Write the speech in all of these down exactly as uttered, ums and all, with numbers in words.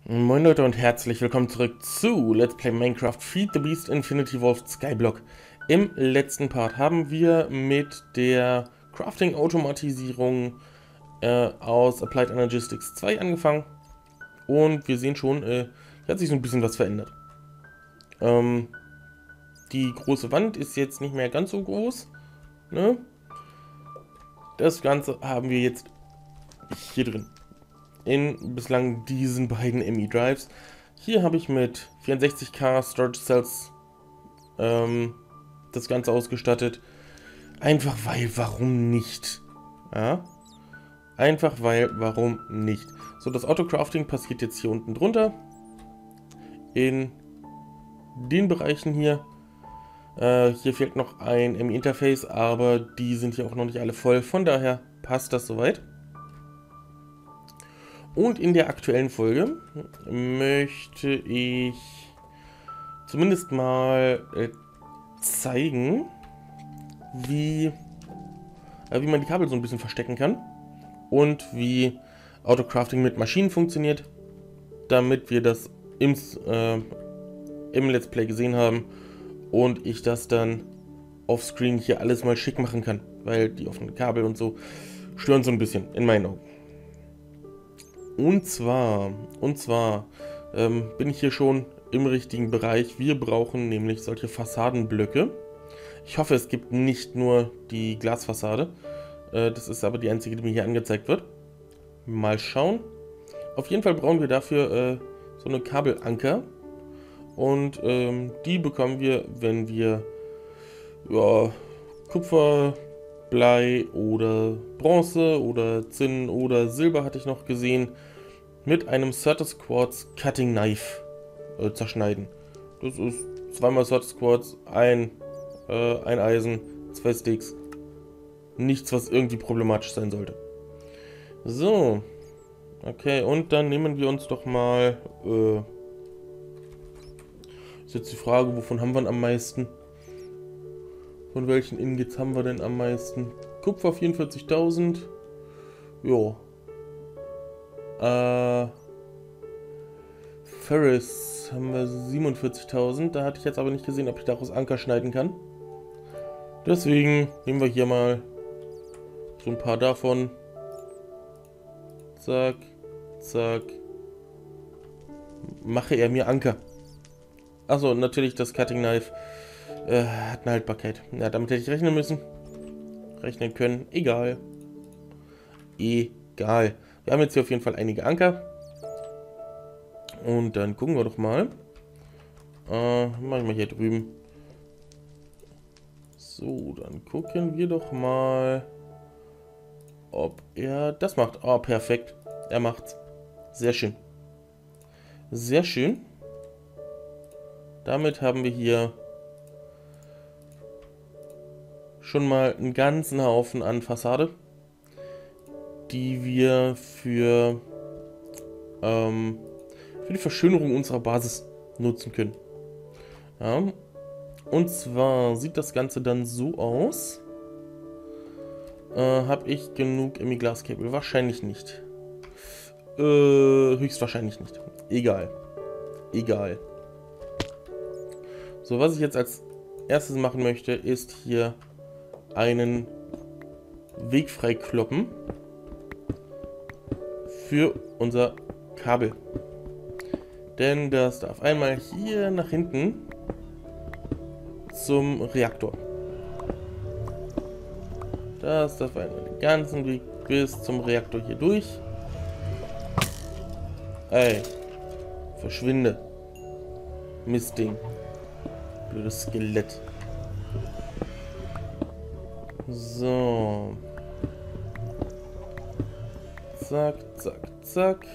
Moin Leute und herzlich willkommen zurück zu Let's Play Minecraft Feed the Beast Infinity Evolved Skyblock. Im letzten Part haben wir mit der Crafting-Automatisierung äh, aus Applied Energistics zwei angefangen und wir sehen schon, äh, hier hat sich so ein bisschen was verändert. Ähm, die große Wand ist jetzt nicht mehr ganz so groß, ne? Das Ganze haben wir jetzt hier drin. In bislang diesen beiden M E Drives. Hier habe ich mit vierundsechzig K Storage Cells ähm, das Ganze ausgestattet. Einfach weil, warum nicht? Ja? Einfach weil, warum nicht? So, das Autocrafting passiert jetzt hier unten drunter. In den Bereichen hier. Äh, hier fehlt noch ein M E Interface, aber die sind hier auch noch nicht alle voll. Von daher passt das soweit. Und in der aktuellen Folge möchte ich zumindest mal äh, zeigen, wie, äh, wie man die Kabel so ein bisschen verstecken kann und wie Autocrafting mit Maschinen funktioniert, damit wir das im, äh, im Let's Play gesehen haben und ich das dann offscreen hier alles mal schick machen kann, weil die offenen Kabel und so stören so ein bisschen, in meinen Augen. Und zwar, und zwar ähm, bin ich hier schon im richtigen Bereich. Wir brauchen nämlich solche Fassadenblöcke. Ich hoffe, es gibt nicht nur die Glasfassade. Äh, das ist aber die einzige, die mir hier angezeigt wird. Mal schauen. Auf jeden Fall brauchen wir dafür äh, so eine Kabelanker. Und ähm, die bekommen wir, wenn wir ja, Kupfer, Blei oder Bronze oder Zinn oder Silber hatte ich noch gesehen, mit einem Certus Quartz Cutting Knife äh, zerschneiden. Das ist zweimal Certus Quartz, ein, äh, ein Eisen, zwei Sticks. Nichts, was irgendwie problematisch sein sollte. So. Okay, und dann nehmen wir uns doch mal... Äh, ist jetzt die Frage, wovon haben wir am meisten? Von welchen Ingots haben wir denn am meisten? Kupfer vierundvierzigtausend. Jo. Äh. Ferris haben wir siebenundvierzigtausend. Da hatte ich jetzt aber nicht gesehen, ob ich daraus Anker schneiden kann. Deswegen nehmen wir hier mal so ein paar davon. Zack, zack. Mache er mir Anker. Achso, natürlich das Cutting Knife. Äh, hat eine Haltbarkeit. Ja, damit hätte ich rechnen müssen. Rechnen können. Egal. Egal. Wir haben jetzt hier auf jeden Fall einige Anker. Und dann gucken wir doch mal. Äh, mach ich mal hier drüben. So, dann gucken wir doch mal, ob er das macht. Oh, perfekt. Er macht's. Sehr schön. Sehr schön. Damit haben wir hier schon mal einen ganzen Haufen an Fassade, die wir für, ähm, für die Verschönerung unserer Basis nutzen können. Ja. Und zwar sieht das Ganze dann so aus. Äh, Habe ich genug M E Glass Cable? Wahrscheinlich nicht. Äh, höchstwahrscheinlich nicht. Egal. Egal. So, was ich jetzt als erstes machen möchte, ist hier einen Weg freikloppen für unser Kabel. Denn das darf einmal hier nach hinten zum Reaktor. Das darf einmal den ganzen Weg bis zum Reaktor hier durch. Ey, verschwinde. Mistding. Blödes Skelett. So. Zack, zack, zack.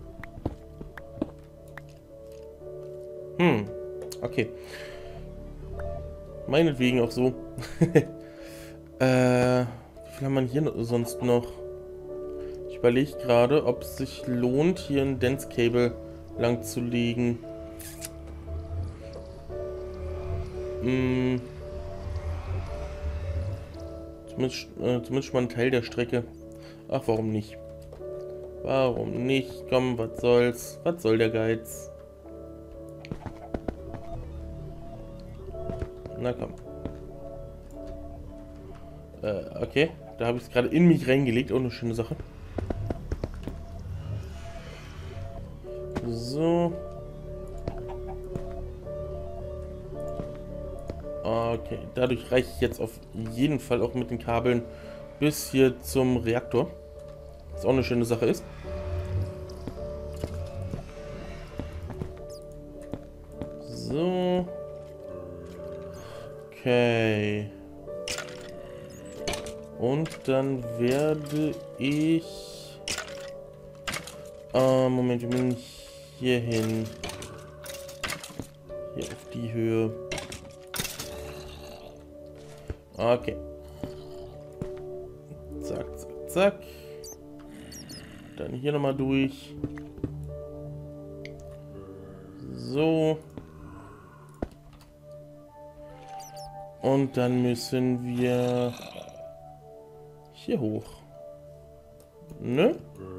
Hm, okay. Meinetwegen auch so. äh, wie viel haben wir hier sonst noch? Ich überlege gerade, ob es sich lohnt, hier ein Dense Cable lang zu legen. Hm. Zumindest, äh, zumindest mal ein Teil der Strecke. Ach, warum nicht? Warum nicht? Komm, was soll's? Was soll der Geiz? Na komm. Äh, okay. Da habe ich es gerade in mich reingelegt. Auch eine schöne Sache. So. Okay. Dadurch reiche ich jetzt auf jeden Fall auch mit den Kabeln bis hier zum Reaktor. Was auch eine schöne Sache ist. So. Okay. Und dann werde ich... Äh, Moment, wir müssen hier hin. Hier auf die Höhe. Okay. Zack, zack, zack. Dann hier nochmal durch. So. Und dann müssen wir hier hoch. Ne?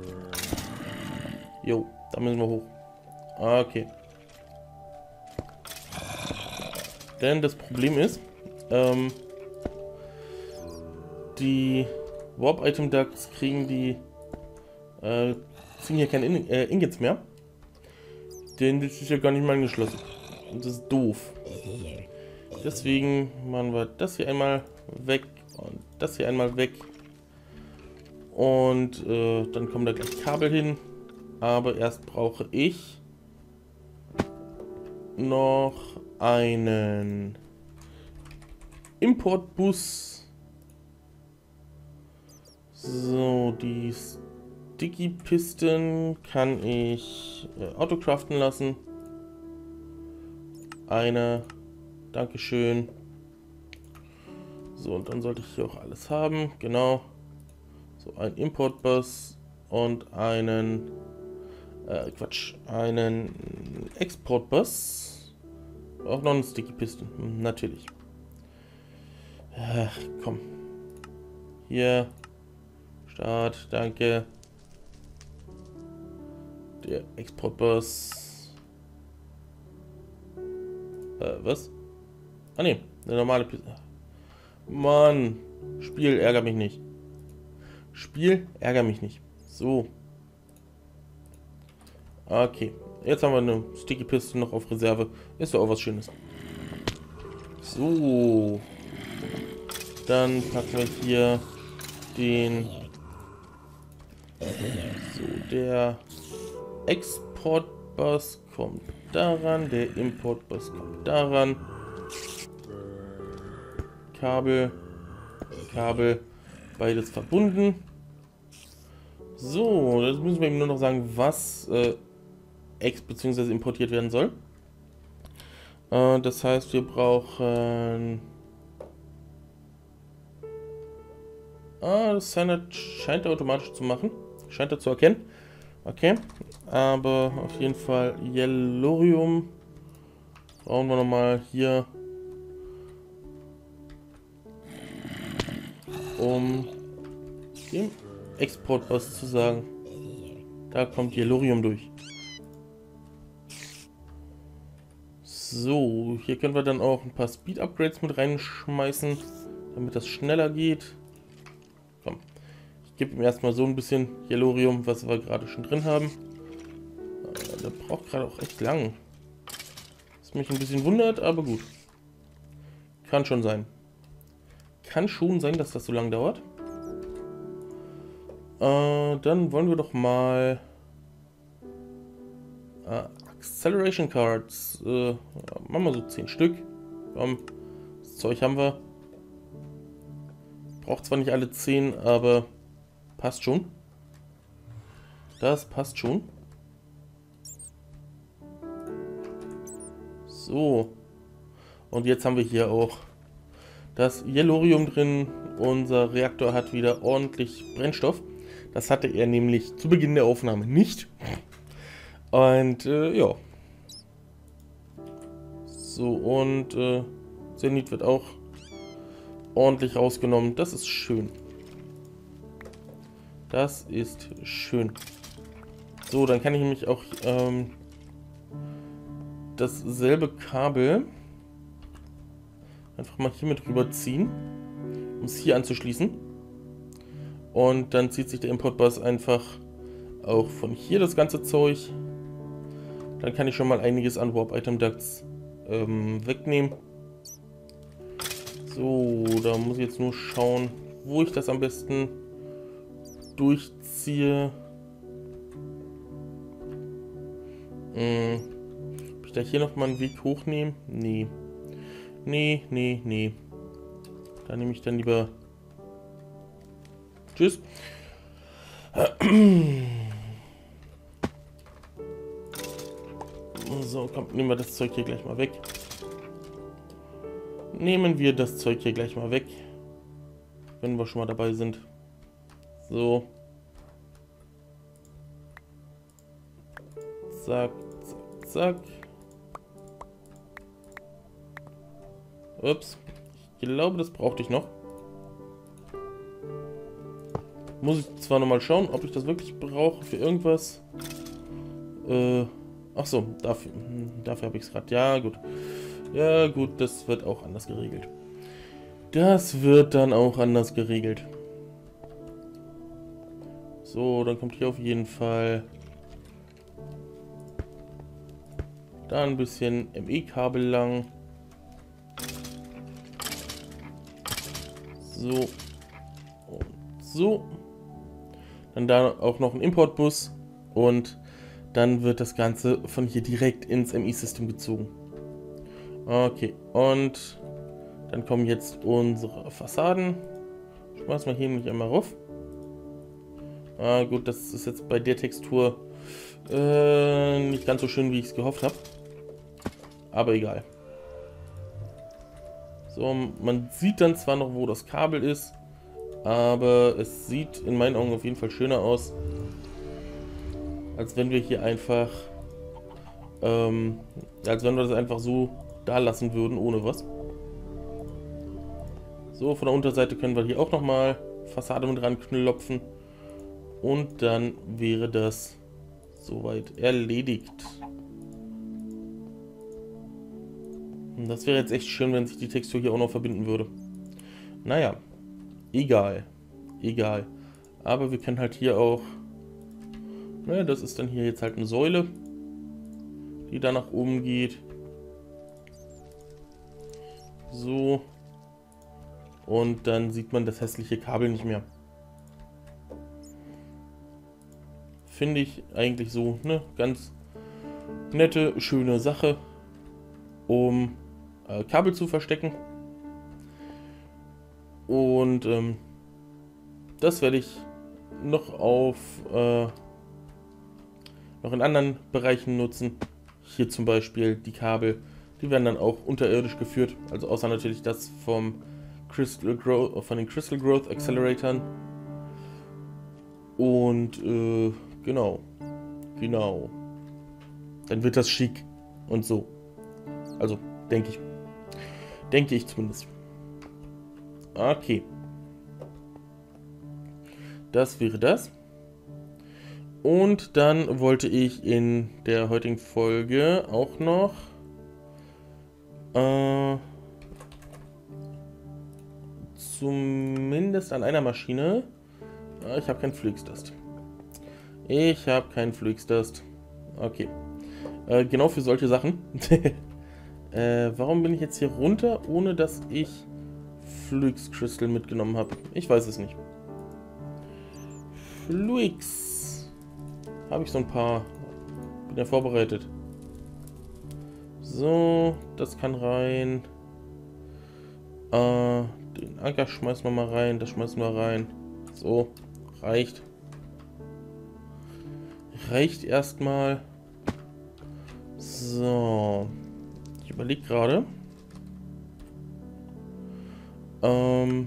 Jo, da müssen wir hoch. Okay. Denn das Problem ist, ähm, die Warp-Item-Ducks kriegen die, äh, ziehen hier keine In äh, Ingots mehr. Denn das ist ja gar nicht mal angeschlossen. Und das ist doof. Deswegen machen wir das hier einmal weg und das hier einmal weg. Und äh, dann kommen da gleich Kabel hin. Aber erst brauche ich noch einen Importbus. So, die Sticky Piston kann ich äh, autocraften lassen. Eine. Dankeschön. So, und dann sollte ich hier auch alles haben. Genau. So, ein Importbus und einen äh, Quatsch, einen Exportbus. Auch noch einen Sticky Piston. Hm, natürlich. Ach, komm. Hier. Start, danke. Der Exportbus. Äh, was? Ah ne, eine normale Piston. Mann, Spiel, ärger mich nicht. Spiel, ärger mich nicht. So. Okay, jetzt haben wir eine Sticky Piston noch auf Reserve. Ist doch auch was Schönes. So. Dann packen wir hier den... So, der Exportbus kommt daran, der Importbus kommt daran. Kabel, Kabel, beides verbunden. So, jetzt müssen wir ihm nur noch sagen, was äh, ex- bzw. importiert werden soll. Äh, das heißt, wir brauchen... Ah, das scheint, scheint er automatisch zu machen. Scheint er zu erkennen. Okay, aber auf jeden Fall Yellorium brauchen wir nochmal hier, um dem Exportbus zu sagen. Da kommt Yellorium durch. So, hier können wir dann auch ein paar Speed-Upgrades mit reinschmeißen, damit das schneller geht. Komm, ich gebe ihm erstmal so ein bisschen Yellorium, was wir gerade schon drin haben. Der braucht gerade auch echt lang. Was mich ein bisschen wundert, aber gut. Kann schon sein. Kann schon sein, dass das so lange dauert. Äh, dann wollen wir doch mal äh, Acceleration Cards. Äh, machen wir so zehn Stück. Komm, das Zeug haben wir. Braucht zwar nicht alle zehn, aber passt schon. Das passt schon. So. Und jetzt haben wir hier auch das Yellorium drin. Unser Reaktor hat wieder ordentlich Brennstoff. Das hatte er nämlich zu Beginn der Aufnahme nicht. Und äh, ja. So, und äh, Zenit wird auch ordentlich rausgenommen. Das ist schön. Das ist schön. So, dann kann ich nämlich auch ähm, dasselbe Kabel einfach mal hier mit rüberziehen, um es hier anzuschließen. Und dann zieht sich der Import-Bus einfach auch von hier das ganze Zeug. Dann kann ich schon mal einiges an Warp-Item-Ducts ähm, wegnehmen. So, da muss ich jetzt nur schauen, wo ich das am besten durchziehe. Hm. Ob ich da hier nochmal einen Weg hochnehmen? Nee. Nee, nee, nee. Da nehme ich dann lieber... Tschüss. So, komm, nehmen wir das Zeug hier gleich mal weg. Nehmen wir das Zeug hier gleich mal weg. Wenn wir schon mal dabei sind. So. Zack, zack, zack. Ups. Ich glaube, das brauchte ich noch. Muss ich zwar nochmal schauen, ob ich das wirklich brauche für irgendwas. Äh, ach so, dafür, dafür habe ich es gerade. Ja, gut. Ja, gut, das wird auch anders geregelt. Das wird dann auch anders geregelt. So, dann kommt hier auf jeden Fall da ein bisschen M E-Kabel lang. So. Und so. Dann da auch noch ein Importbus. Und dann wird das Ganze von hier direkt ins M E-System gezogen. Okay. Und dann kommen jetzt unsere Fassaden. Schmeißen wir hier nämlich einmal rauf. Ah, gut, das ist jetzt bei der Textur äh, nicht ganz so schön, wie ich es gehofft habe. Aber egal. So, man sieht dann zwar noch, wo das Kabel ist, aber es sieht in meinen Augen auf jeden Fall schöner aus, als wenn wir hier einfach, ähm, als wenn wir das einfach so da lassen würden, ohne was. So, von der Unterseite können wir hier auch nochmal Fassade mit ranklopfen. Und dann wäre das soweit erledigt. Das wäre jetzt echt schön, wenn sich die Textur hier auch noch verbinden würde. Naja, egal. Egal. Aber wir können halt hier auch... Naja, das ist dann hier jetzt halt eine Säule, die da nach oben geht. So. Und dann sieht man das hässliche Kabel nicht mehr. Finde ich eigentlich so eine ganz nette, schöne Sache, um äh, Kabel zu verstecken. Und ähm, das werde ich noch auf äh, noch in anderen Bereichen nutzen. Hier zum Beispiel die Kabel, die werden dann auch unterirdisch geführt, also außer natürlich das vom Crystal Growth, von den Crystal Growth Acceleratoren. Und äh, genau, genau. Dann wird das schick und so. Also, denke ich. Denke ich zumindest. Okay. Das wäre das. Und dann wollte ich in der heutigen Folge auch noch äh, zumindest an einer Maschine. Ich habe keinen Fluixdust. Ich habe keinen Fluixdust. Okay. Äh, genau für solche Sachen. äh, warum bin ich jetzt hier runter, ohne dass ich Fluix Crystal mitgenommen habe? Ich weiß es nicht. Fluix. Habe ich so ein paar. Bin ja vorbereitet. So, das kann rein. Äh, den Anker schmeißen wir mal rein. Das schmeißen wir rein. So, reicht. Reicht erstmal. So. Ich überlege gerade. Ähm.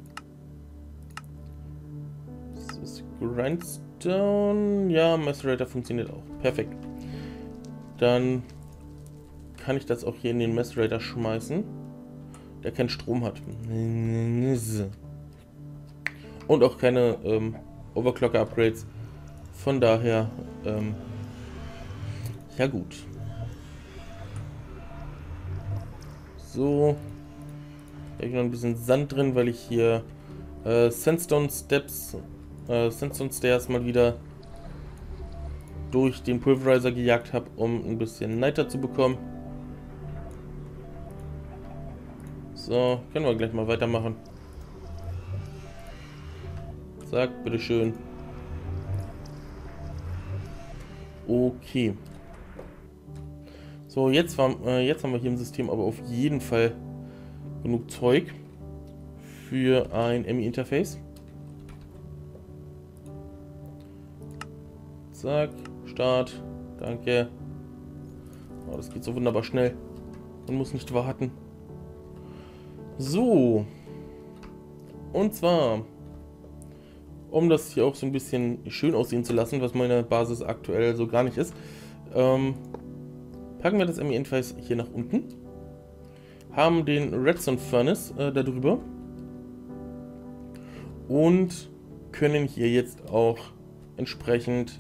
Das ist Grindstone. Ja, Macerator funktioniert auch. Perfekt. Dann kann ich das auch hier in den Macerator schmeißen, der keinen Strom hat. Und auch keine ähm, Overclocker-Upgrades Von daher, ähm, ja gut. So. Hier habe ich noch ein bisschen Sand drin, weil ich hier äh, Sandstone Steps, äh, Sandstone Stairs mal wieder durch den Pulverizer gejagt habe, um ein bisschen Niter zu bekommen. So, können wir gleich mal weitermachen. Zack, bitteschön. Okay. So, jetzt, war, äh, jetzt haben wir hier im System aber auf jeden Fall genug Zeug für ein M I-Interface. Zack, Start, danke. Oh, das geht so wunderbar schnell. Man muss nicht warten. So. Und zwar, um das hier auch so ein bisschen schön aussehen zu lassen, was meine Basis aktuell so gar nicht ist, ähm, packen wir das M I-Interface hier nach unten. Haben den Redstone Furnace äh, da drüber. Und können hier jetzt auch entsprechend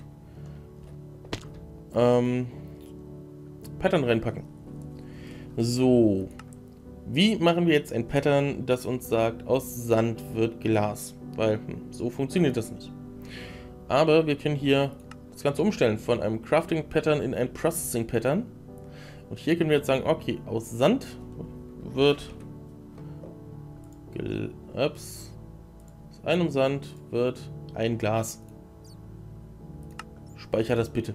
ähm, Pattern reinpacken. So. Wie machen wir jetzt ein Pattern, das uns sagt, aus Sand wird Glas? Weil hm, so funktioniert das nicht. Aber wir können hier das Ganze umstellen von einem Crafting Pattern in ein Processing Pattern. Und hier können wir jetzt sagen, okay, aus Sand wird ups, aus einem Sand wird ein Glas. Speicher das bitte.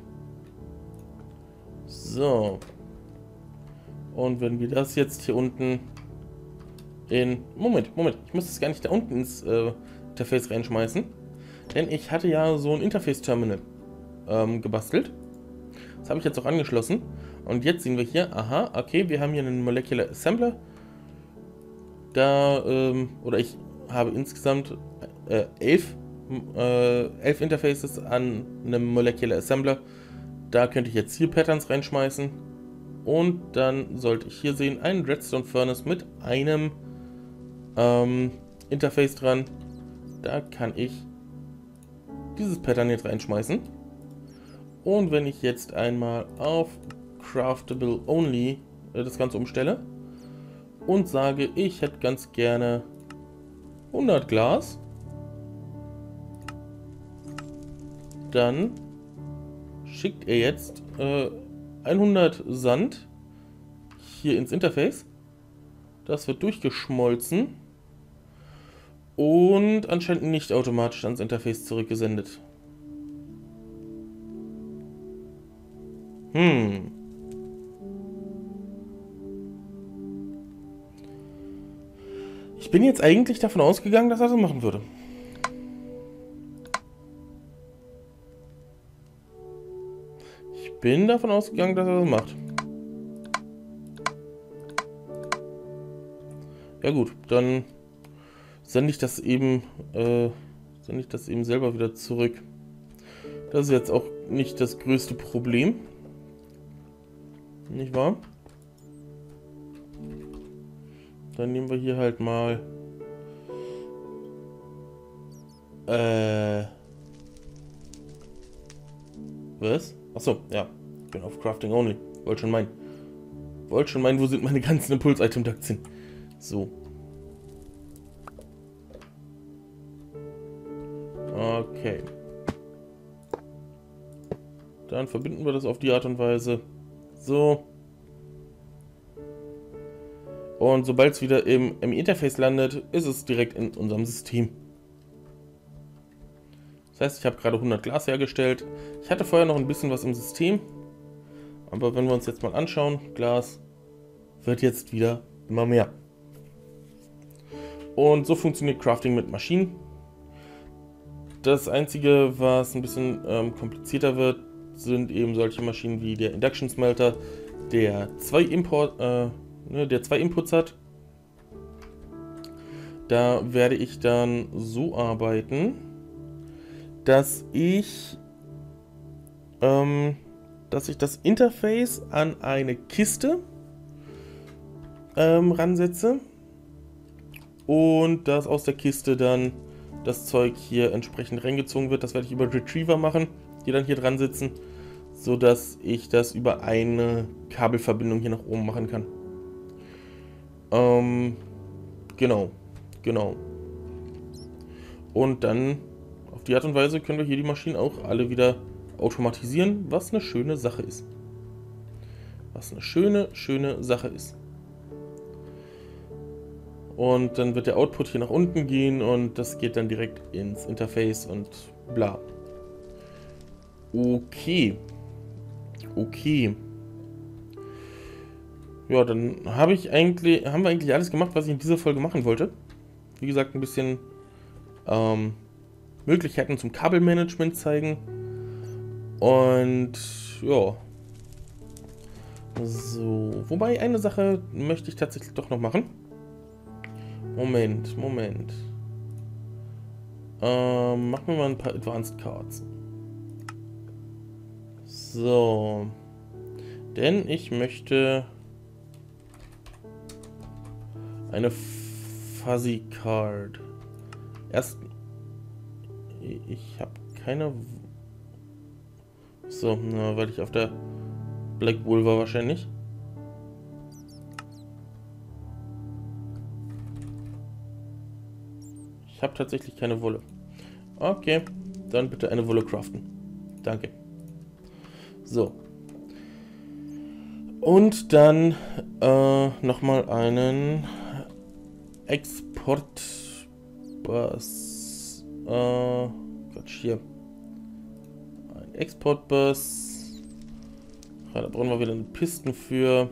So. Und wenn wir das jetzt hier unten in... Moment, Moment. Ich muss das gar nicht da unten ins äh, Interface reinschmeißen. Denn ich hatte ja so ein Interface-Terminal ähm, gebastelt. Das habe ich jetzt auch angeschlossen. Und jetzt sehen wir hier, aha, okay, wir haben hier einen Molecular Assembler. Da, ähm, oder ich habe insgesamt äh, elf, äh, elf Interfaces an einem Molecular Assembler. Da könnte ich jetzt hier Patterns reinschmeißen. Und dann sollte ich hier sehen, einen Redstone Furnace mit einem ähm, Interface dran. Da kann ich dieses Pattern jetzt reinschmeißen. Und wenn ich jetzt einmal auf Craftable Only äh, das Ganze umstelle und sage, ich hätte ganz gerne hundert Glas, dann schickt er jetzt äh, hundert Sand hier ins Interface. Das wird durchgeschmolzen und anscheinend nicht automatisch ans Interface zurückgesendet. Hm. Ich bin jetzt eigentlich davon ausgegangen, dass er das machen würde. Ich bin davon ausgegangen, dass er das macht. Ja gut, dann sende ich das eben, äh, sende ich das eben selber wieder zurück. Das ist jetzt auch nicht das größte Problem. Nicht wahr? Dann nehmen wir hier halt mal äh was? Achso, ja. Ich bin auf Crafting Only. Wollte schon meinen. Wollte schon meinen, wo sind meine ganzen Impuls-Item-Ducts hin? So. Okay. Dann verbinden wir das auf die Art und Weise. So. Und sobald es wieder im, im Interface landet, ist es direkt in unserem System. Das heißt, ich habe gerade hundert Glas hergestellt. Ich hatte vorher noch ein bisschen was im System. Aber wenn wir uns jetzt mal anschauen, Glas wird jetzt wieder immer mehr. Und so funktioniert Crafting mit Maschinen. Das Einzige, was ein bisschen ähm, komplizierter wird, sind eben solche Maschinen wie der Induction Smelter, der zwei Import, äh, ne, der zwei Inputs hat. Da werde ich dann so arbeiten, dass ich, ähm, dass ich das Interface an eine Kiste ähm, ransetze und dass aus der Kiste dann das Zeug hier entsprechend reingezogen wird. Das werde ich über Retriever machen. die dann hier dran sitzen, sodass ich das über eine Kabelverbindung hier nach oben machen kann. Ähm, genau, genau. Und dann auf die Art und Weise können wir hier die Maschinen auch alle wieder automatisieren, was eine schöne Sache ist. Was eine schöne, schöne Sache ist. Und dann wird der Output hier nach unten gehen und das geht dann direkt ins Interface und bla. Okay. Okay. Ja, dann habe ich eigentlich, haben wir eigentlich alles gemacht, was ich in dieser Folge machen wollte. Wie gesagt, ein bisschen ähm, Möglichkeiten zum Kabelmanagement zeigen. Und ja. So, wobei eine Sache möchte ich tatsächlich doch noch machen. Moment, Moment. Ähm, machen wir mal ein paar Advanced Cards. So. Denn ich möchte eine Fuzzy Card. Erst. Ich habe keine. So, na, weil ich auf der Black Bull war wahrscheinlich. Ich habe tatsächlich keine Wolle. Okay, dann bitte eine Wolle craften. Danke. So. Und dann äh, nochmal einen Exportbus. Äh, Gott, hier. Ein Exportbus. Ja, da brauchen wir wieder eine Pisten für.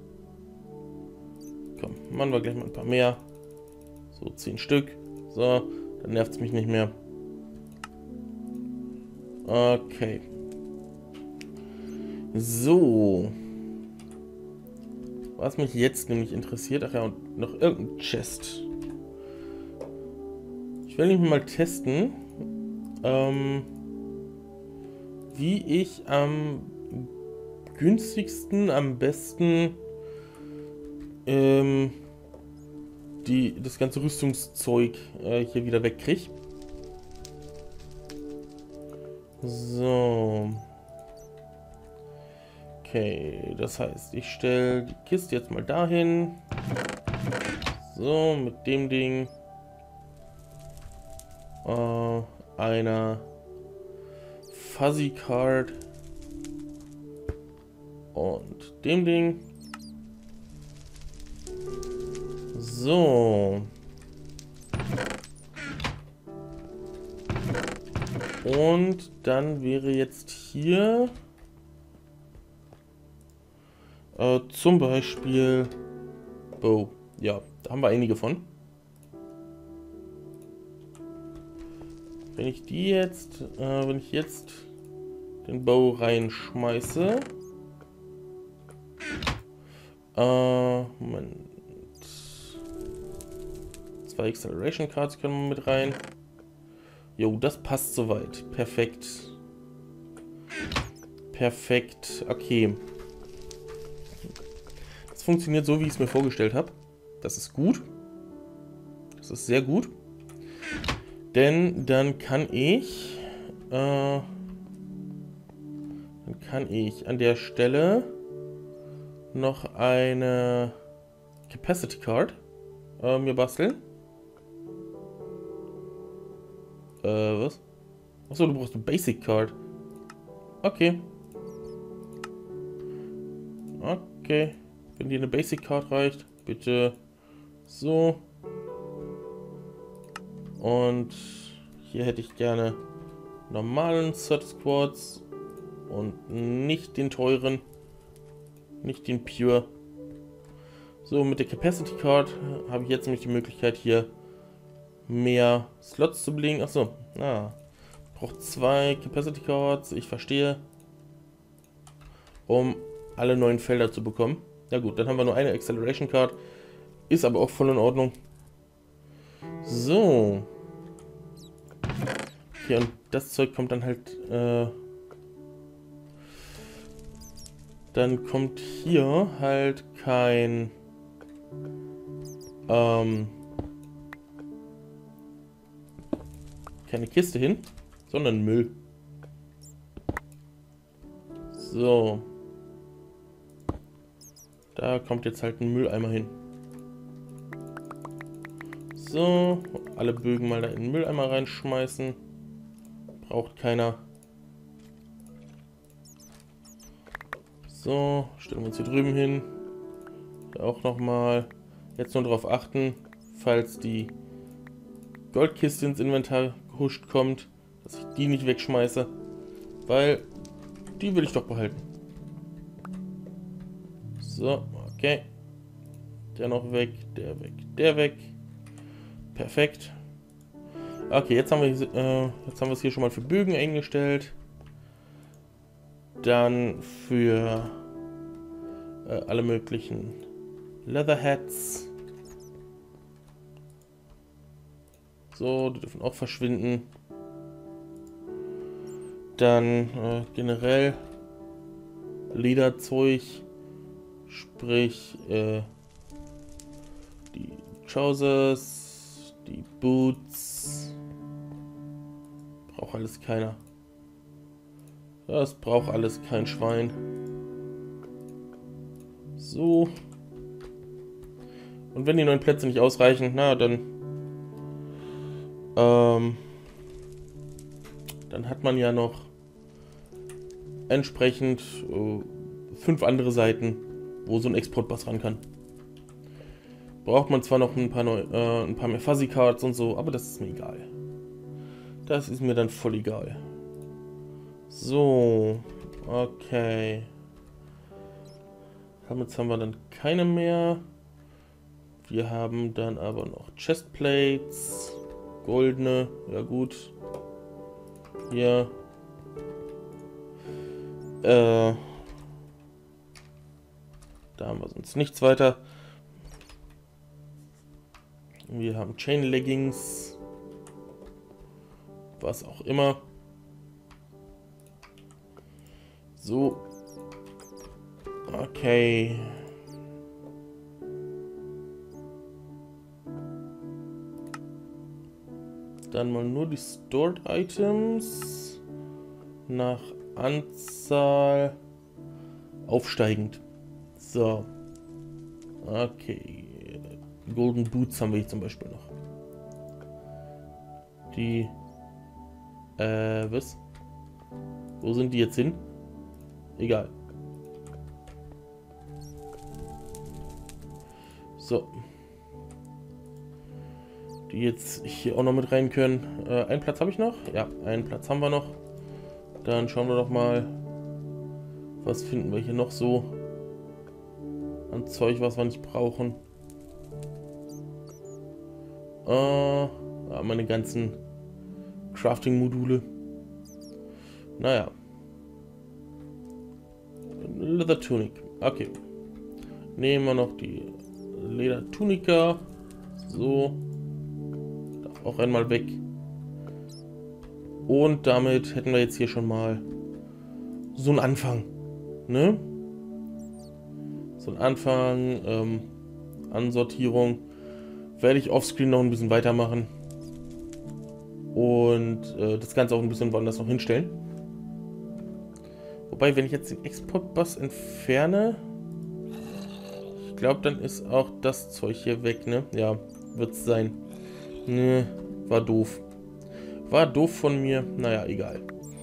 Komm, machen wir gleich mal ein paar mehr. So, zehn Stück. So, dann nervt es mich nicht mehr. Okay. So. Was mich jetzt nämlich interessiert, ach ja, und noch irgendein Chest. Ich will nämlich mal testen, ähm, wie ich am günstigsten, am besten ähm, die, das ganze Rüstungszeug äh, hier wieder wegkriege. So. Okay, das heißt, ich stelle die Kiste jetzt mal dahin. So, mit dem Ding. Äh, einer Fuzzy Card. Und dem Ding. So. Und dann wäre jetzt hier äh, zum Beispiel Bow. Ja, da haben wir einige von. Wenn ich die jetzt, äh, wenn ich jetzt den Bow reinschmeiße. Äh, Moment. Zwei Acceleration Cards können wir mit rein. Jo, das passt soweit. Perfekt. Perfekt. Okay. Das funktioniert so, wie ich es mir vorgestellt habe. Das ist gut. Das ist sehr gut. Denn dann kann ich... Äh, dann kann ich an der Stelle noch eine Capacity Card äh, mir basteln. Äh, was? Achso, du brauchst eine Basic Card. Okay. Okay. Wenn dir eine Basic Card reicht, bitte so. Und hier hätte ich gerne normalen Certus Quartz und nicht den teuren, nicht den Pure. So, mit der Capacity Card habe ich jetzt nämlich die Möglichkeit, hier mehr Slots zu belegen. Achso, ah, braucht zwei Capacity Cards, ich verstehe, um alle neuen Felder zu bekommen. Ja gut, dann haben wir nur eine Acceleration Card, ist aber auch voll in Ordnung. So. Okay, und das Zeug kommt dann halt, äh, dann kommt hier halt kein, ähm, keine Kiste hin, sondern Müll. So. Da kommt jetzt halt ein Mülleimer hin. So, alle Bögen mal da in den Mülleimer reinschmeißen. Braucht keiner. So, stellen wir uns hier drüben hin. Hier auch nochmal. Jetzt nur darauf achten, falls die Goldkiste ins Inventar gehuscht kommt, dass ich die nicht wegschmeiße. Weil die will ich doch behalten. So, okay. Der noch weg, der weg, der weg. Perfekt. Okay, jetzt haben wir äh, jetzt haben wir es hier schon mal für Bögen eingestellt. Dann für äh, alle möglichen Leatherheads. So, die dürfen auch verschwinden. Dann äh, generell Lederzeug, sprich äh, die Trousers, die Boots. Braucht alles keiner. Das braucht alles kein Schwein. So. Und wenn die neuen Plätze nicht ausreichen, na dann ähm, dann hat man ja noch entsprechend äh, fünf andere Seiten, wo so ein Exportbus ran kann. Braucht man zwar noch ein paar, neu, äh, ein paar mehr Fuzzy Cards und so, aber das ist mir egal. Das ist mir dann voll egal. So, okay. Damit haben wir dann keine mehr. Wir haben dann aber noch Chestplates, goldene, ja gut. Hier. Äh, da haben wir sonst nichts weiter. Wir haben Chain Leggings. Was auch immer. So. Okay. Dann mal nur die Stored Items nach Anzahl aufsteigend. So. Okay. Golden Boots haben wir hier zum Beispiel noch. Die. Äh, was? Wo sind die jetzt hin? Egal. So. Die jetzt hier auch noch mit rein können. Äh, einen Platz habe ich noch? Ja, einen Platz haben wir noch. Dann schauen wir doch mal, was finden wir hier noch so an Zeug, was wir nicht brauchen. Äh, ja, meine ganzen Crafting-Module. Naja. Leather Tunic. Okay. Nehmen wir noch die Leder Tunika. So. Darf auch einmal weg. Und damit hätten wir jetzt hier schon mal so einen Anfang. Ne? So einen Anfang ähm, an Sortierung. Werde ich offscreen noch ein bisschen weitermachen. Und äh, das Ganze auch ein bisschen woanders noch hinstellen. Wobei, wenn ich jetzt den Export-Bus entferne, ich glaube, dann ist auch das Zeug hier weg, ne? Ja, wird es sein. Ne, war doof. War doof von mir. Naja, egal.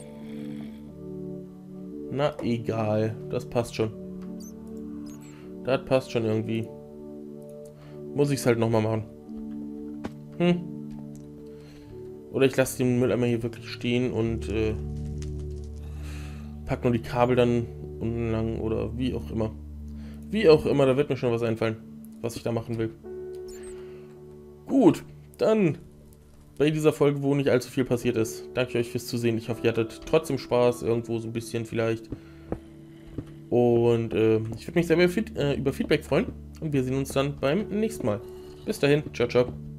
Na, egal. Das passt schon. Das passt schon irgendwie. Muss ich es halt nochmal machen. Hm. Oder ich lasse den Mülleimer hier wirklich stehen und äh, pack nur die Kabel dann unten lang oder wie auch immer. Wie auch immer, da wird mir schon was einfallen, was ich da machen will. Gut, dann bei dieser Folge, wo nicht allzu viel passiert ist. Danke euch fürs Zusehen. Ich hoffe, ihr hattet trotzdem Spaß, irgendwo so ein bisschen vielleicht. Und äh, ich würde mich sehr über Feedback freuen. Und wir sehen uns dann beim nächsten Mal. Bis dahin, ciao, ciao.